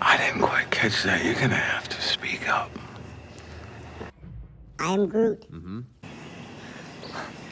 I didn't quite catch that. You're gonna have to speak up. I am Groot.